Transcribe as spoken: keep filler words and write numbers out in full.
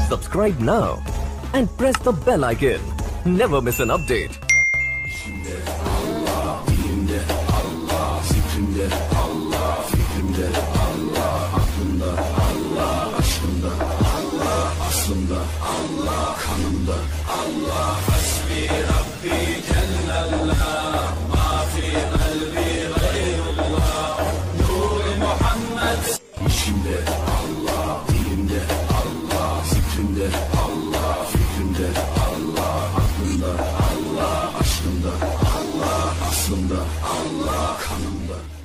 Subscribe now and press the bell icon. Never miss an update. Allah, dilimde Allah, zikrimde Allah, fikrimde Allah, aklımda Allah, aşkımda Allah, aslımda Allah, kanımda Allah. Hasbi Rabbi Cellallah, ma fi kalbi gayrullah, Nur-i Muhammed. İçimde Allah, dilimde Allah, zikrimde Allah, fikrimde Allah, aklımda Allah, aşkımda Allah, aslımda Allah, kanımda.